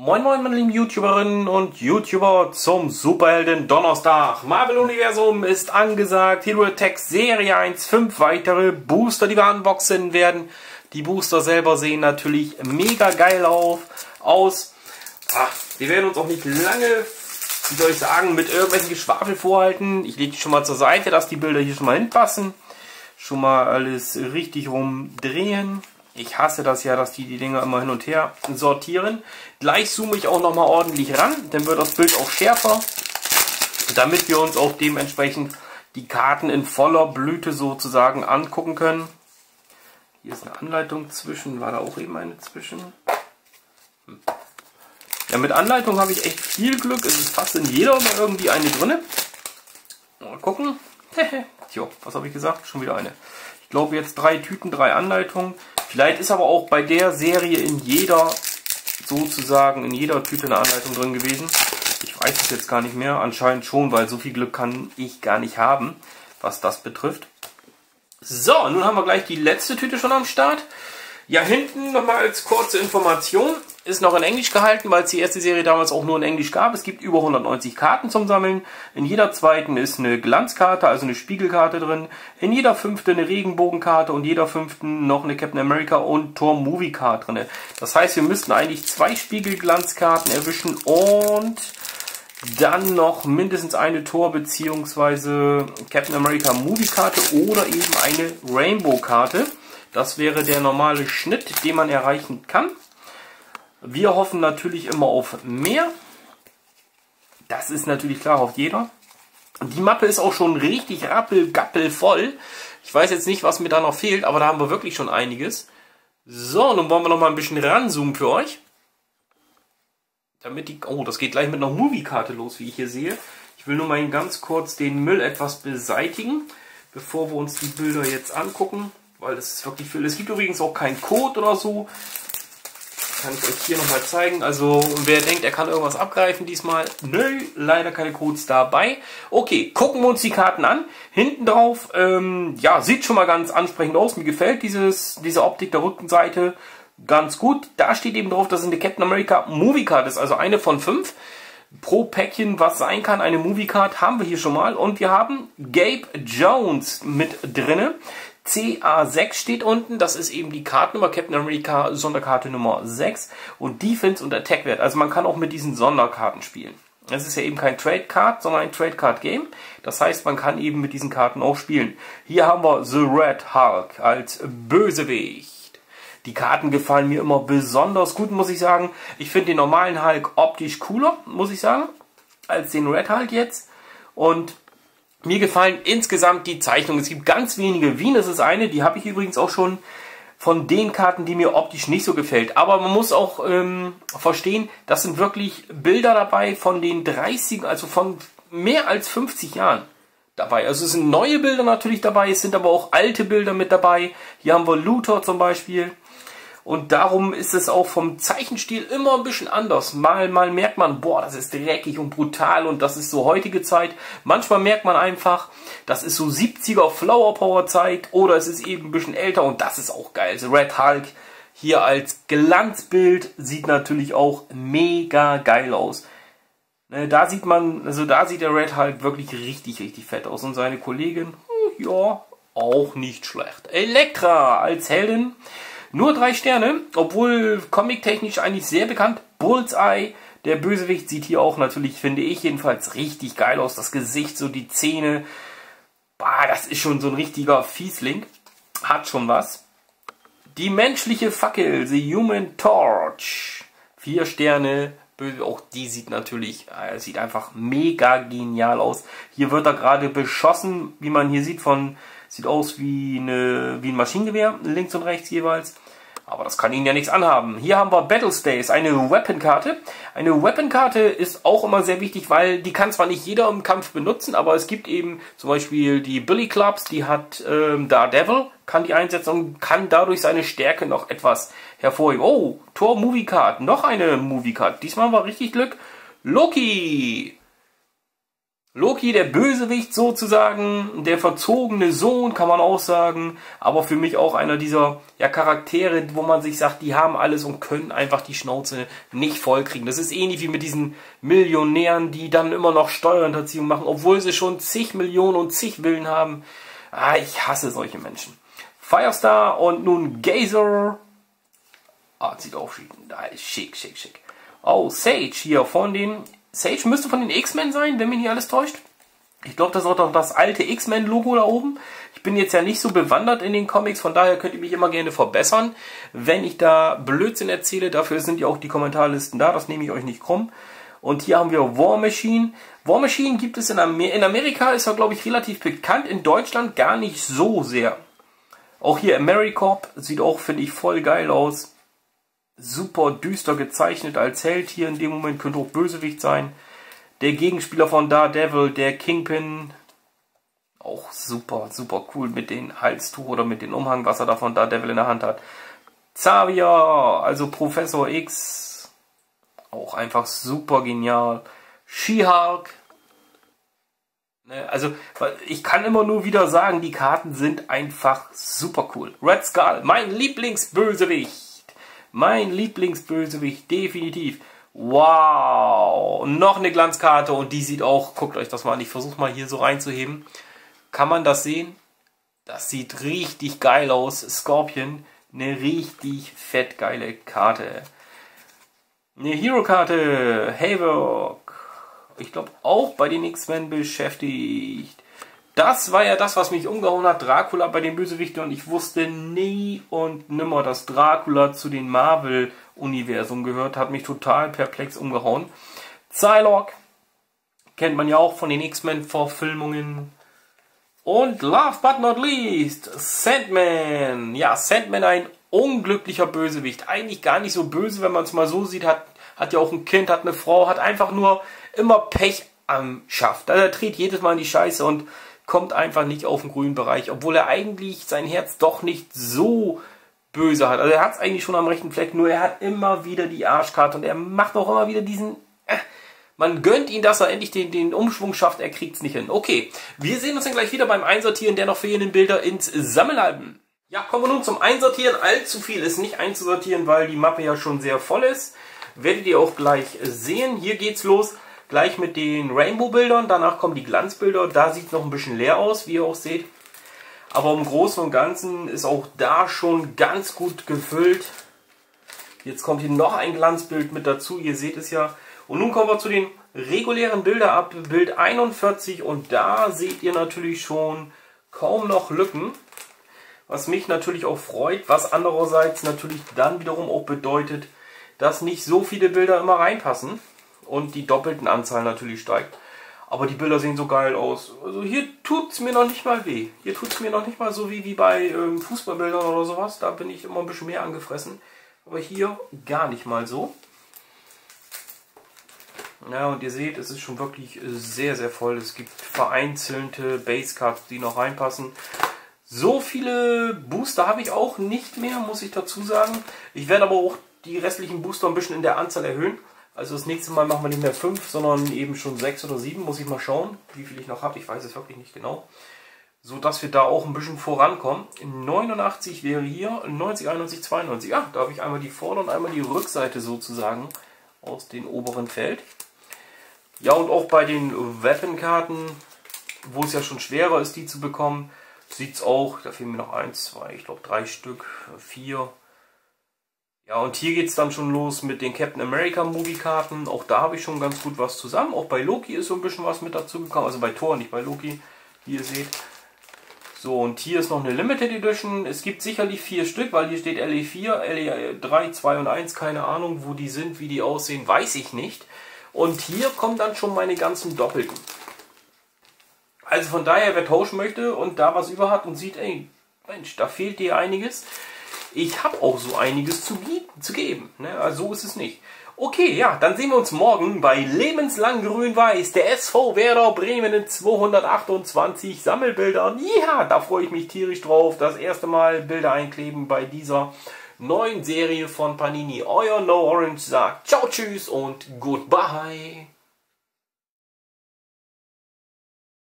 Moin Moin meine lieben YouTuberinnen und YouTuber zum Superhelden Donnerstag. Marvel Universum ist angesagt. Hero Attacks Serie 1, 5 weitere Booster, die wir unboxen werden. Die Booster selber sehen natürlich mega geil aus. Wir werden uns auch nicht lange, wie soll ich sagen, mit irgendwelchen Geschwafel vorhalten. Ich lege die schon mal zur Seite, dass die Bilder hier schon mal hinpassen. Schon mal alles richtig rumdrehen. Ich hasse das ja, dass die Dinger immer hin und her sortieren. Gleich zoome ich auch nochmal ordentlich ran, dann wird das Bild auch schärfer, damit wir uns auch dementsprechend die Karten in voller Blüte sozusagen angucken können. Hier ist eine Anleitung zwischen, war da auch eben eine zwischen? Ja, mit Anleitung habe ich echt viel Glück, es ist fast in jeder mal irgendwie eine drin. Mal gucken. Tja, was habe ich gesagt? Schon wieder eine. Ich glaube jetzt 3 Tüten, 3 Anleitungen. Vielleicht ist aber auch bei der Serie in jeder Tüte eine Anleitung drin gewesen. Ich weiß es jetzt gar nicht mehr. Anscheinend schon, weil so viel Glück kann ich gar nicht haben, was das betrifft. So, nun haben wir gleich die letzte Tüte schon am Start. Ja, hinten nochmal als kurze Information. Ist noch in Englisch gehalten, weil es die erste Serie damals auch nur in Englisch gab. Es gibt über 190 Karten zum Sammeln. In jeder zweiten ist eine Glanzkarte, also eine Spiegelkarte drin. In jeder fünften eine Regenbogenkarte und jeder fünften noch eine Captain America und Thor Movie Card drin. Das heißt, wir müssten eigentlich 2 Spiegelglanzkarten erwischen und dann noch mindestens eine Thor bzw. Captain America Movie Karte oder eben eine Rainbow Karte. Das wäre der normale Schnitt, den man erreichen kann. Wir hoffen natürlich immer auf mehr. Das ist natürlich klar, auf jeder. Die Mappe ist auch schon richtig rappelgappel voll. Ich weiß jetzt nicht, was mir da noch fehlt, aber da haben wir wirklich schon einiges. So, nun wollen wir noch mal ein bisschen ranzoomen für euch. Damit die, oh, das geht gleich mit einer Movie-Karte los, wie ich hier sehe. Ich will nur mal ganz kurz den Müll etwas beseitigen, bevor wir uns die Bilder jetzt angucken. Weil das ist wirklich viel. Es gibt übrigens auch keinen Code oder so. Kann ich euch hier nochmal zeigen. Also wer denkt, er kann irgendwas abgreifen diesmal. Nö, leider keine Codes dabei. Okay, gucken wir uns die Karten an. Hinten drauf, ja, sieht schon mal ganz ansprechend aus. Mir gefällt diese Optik der Rückenseite ganz gut. Da steht eben drauf, dass es eine Captain America Movie Card ist. Also eine von 5. Pro Päckchen, was sein kann, eine Movie Card haben wir hier schon mal. Und wir haben Gabe Jones mit drinne. CA6 steht unten, das ist eben die Kartennummer, Captain America Sonderkarte Nummer 6 und Defense und Attack Wert. Also man kann auch mit diesen Sonderkarten spielen. Es ist ja eben kein Trade Card, sondern ein Trade Card Game. Das heißt, man kann eben mit diesen Karten auch spielen. Hier haben wir The Red Hulk als Bösewicht. Die Karten gefallen mir immer besonders gut, muss ich sagen. Ich finde den normalen Hulk optisch cooler, muss ich sagen, als den Red Hulk jetzt. Und mir gefallen insgesamt die Zeichnungen. Es gibt ganz wenige. Wien ist es eine, die habe ich übrigens auch schon von den Karten, die mir optisch nicht so gefällt. Aber man muss auch verstehen, das sind wirklich Bilder dabei von den 30, also von mehr als 50 Jahren dabei. Also es sind neue Bilder natürlich dabei, es sind aber auch alte Bilder mit dabei. Hier haben wir Luthor zum Beispiel. Und darum ist es auch vom Zeichenstil immer ein bisschen anders. Mal merkt man, boah, das ist dreckig und brutal und das ist so heutige Zeit. Manchmal merkt man einfach, das ist so 70er Flower Power Zeit oder es ist eben ein bisschen älter und das ist auch geil. Also Red Hulk hier als Glanzbild sieht natürlich auch mega geil aus. Da sieht man, also da sieht der Red Hulk wirklich richtig fett aus und seine Kollegin, ja, auch nicht schlecht. Elektra als Heldin. Nur 3 Sterne, obwohl comic-technisch eigentlich sehr bekannt. Bullseye, der Bösewicht, sieht hier auch natürlich, finde ich jedenfalls, richtig geil aus. Das Gesicht, so die Zähne. Bah, das ist schon so ein richtiger Fiesling. Hat schon was. Die menschliche Fackel, The Human Torch. 4 Sterne. Auch die sieht natürlich, sieht einfach mega genial aus. Hier wird er gerade beschossen, wie man hier sieht, sieht aus wie ein Maschinengewehr, links und rechts jeweils. Aber das kann Ihnen ja nichts anhaben. Hier haben wir Battle Stays, eine Weapon-Karte. Eine Weapon-Karte ist auch immer sehr wichtig, weil die kann zwar nicht jeder im Kampf benutzen, aber es gibt eben zum Beispiel die Billy Clubs, die hat Daredevil, kann die einsetzen und kann dadurch seine Stärke noch etwas hervorheben. Oh, Thor Movie Card, noch eine Movie Card. Diesmal war richtig Glück. Loki. Loki, der Bösewicht sozusagen, der verzogene Sohn, kann man auch sagen, aber für mich auch einer dieser Charaktere, wo man sich sagt, die haben alles und können einfach die Schnauze nicht vollkriegen. Das ist ähnlich wie mit diesen Millionären, die dann immer noch Steuerhinterziehung machen, obwohl sie schon zig Millionen und zig Villen haben. Ah, ich hasse solche Menschen. Firestar und nun Gazer. Ah, sieht auch schick, schick, schick. Oh, Sage hier von den... Sage müsste von den X-Men sein, wenn mich nicht alles täuscht. Ich glaube, das ist auch noch das alte X-Men-Logo da oben. Ich bin jetzt ja nicht so bewandert in den Comics, von daher könnt ihr mich immer gerne verbessern, wenn ich da Blödsinn erzähle. Dafür sind ja auch die Kommentarlisten da, das nehme ich euch nicht krumm. Und hier haben wir War Machine. War Machine gibt es in Amerika, ist er glaube ich relativ bekannt, in Deutschland gar nicht so sehr. Auch hier AmeriCorps sieht auch, finde ich, voll geil aus. Super düster gezeichnet als Held hier in dem Moment, könnte auch Bösewicht sein. Der Gegenspieler von Daredevil, der Kingpin, auch super, super cool mit dem Halstuch oder mit dem Umhang, was er da von Daredevil in der Hand hat. Xavier, also Professor X, auch einfach super genial. She-Hulk, also ich kann immer nur wieder sagen, die Karten sind einfach super cool. Red Skull, mein Lieblingsbösewicht. Mein Lieblingsbösewicht, definitiv. Wow, noch eine Glanzkarte und die sieht auch, guckt euch das mal an, ich versuche mal hier so reinzuheben. Kann man das sehen? Das sieht richtig geil aus. Scorpion, eine richtig fett geile Karte. Eine Hero-Karte, Havok. Ich glaube auch bei den X-Men beschäftigt. Das war ja das, was mich umgehauen hat, Dracula bei den Bösewichten, und ich wusste nie und nimmer, dass Dracula zu den Marvel-Universum gehört, hat mich total perplex umgehauen. Psylocke, kennt man ja auch von den X-Men-Verfilmungen. Und last but not least, Sandman. Ja, Sandman, ein unglücklicher Bösewicht. Eigentlich gar nicht so böse, wenn man es mal so sieht, hat ja auch ein Kind, hat eine Frau, hat einfach nur immer Pech am Schaft. Also er dreht jedes Mal in die Scheiße und kommt einfach nicht auf den grünen Bereich, obwohl er eigentlich sein Herz doch nicht so böse hat. Also er hat es eigentlich schon am rechten Fleck, nur er hat immer wieder die Arschkarte und er macht auch immer wieder diesen... Man gönnt ihn, dass er endlich den Umschwung schafft, er kriegt es nicht hin. Okay, wir sehen uns dann gleich wieder beim Einsortieren der noch fehlenden Bilder ins Sammelalbum. Ja, kommen wir nun zum Einsortieren. Allzu viel ist nicht einzusortieren, weil die Mappe ja schon sehr voll ist. Werdet ihr auch gleich sehen. Hier geht's los. Gleich mit den Rainbow-Bildern, danach kommen die Glanzbilder. Da sieht es noch ein bisschen leer aus, wie ihr auch seht. Aber im Großen und Ganzen ist auch da schon ganz gut gefüllt. Jetzt kommt hier noch ein Glanzbild mit dazu, ihr seht es ja. Und nun kommen wir zu den regulären Bildern ab, Bild 41. Und da seht ihr natürlich schon kaum noch Lücken. Was mich natürlich auch freut, was andererseits natürlich dann wiederum auch bedeutet, dass nicht so viele Bilder immer reinpassen. Und die doppelten Anzahl natürlich steigt. Aber die Bilder sehen so geil aus. Also hier tut es mir noch nicht mal weh. Hier tut es mir noch nicht mal so wie bei Fußballbildern oder sowas. Da bin ich immer ein bisschen mehr angefressen. Aber hier gar nicht mal so. Ja, und ihr seht, es ist schon wirklich sehr, sehr voll. Es gibt vereinzelte Basecards, die noch reinpassen. So viele Booster habe ich auch nicht mehr, muss ich dazu sagen. Ich werde aber auch die restlichen Booster ein bisschen in der Anzahl erhöhen. Also das nächste Mal machen wir nicht mehr 5, sondern eben schon 6 oder 7. Muss ich mal schauen, wie viel ich noch habe. Ich weiß es wirklich nicht genau. So dass wir da auch ein bisschen vorankommen. 89 wäre hier, 90, 91, 92. Ja, da habe ich einmal die Vorder- und einmal die Rückseite sozusagen aus dem oberen Feld. Ja, und auch bei den Weapon-Karten, wo es ja schon schwerer ist, die zu bekommen, sieht es auch, da fehlen mir noch 1, 2, ich glaube 3 Stück, 4. Ja, und hier geht es dann schon los mit den Captain America Movie-Karten. Auch da habe ich schon ganz gut was zusammen. Auch bei Loki ist so ein bisschen was mit dazu gekommen. Also bei Thor, nicht bei Loki, wie ihr seht. So, und hier ist noch eine Limited Edition. Es gibt sicherlich 4 Stück, weil hier steht LE4, LE3, 2 und 1. Keine Ahnung, wo die sind, wie die aussehen, weiß ich nicht. Und hier kommen dann schon meine ganzen Doppelten. Also von daher, wer tauschen möchte und da was über hat und sieht, ey, Mensch, da fehlt dir einiges. Ich habe auch so einiges zu geben. Ne? Also so ist es nicht. Okay, ja, dann sehen wir uns morgen bei Lebenslang Grün-Weiß, der SV Werder Bremen in 228 Sammelbildern. Ja, da freue ich mich tierisch drauf. Das erste Mal Bilder einkleben bei dieser neuen Serie von Panini. Euer No Orange sagt ciao, tschüss und goodbye.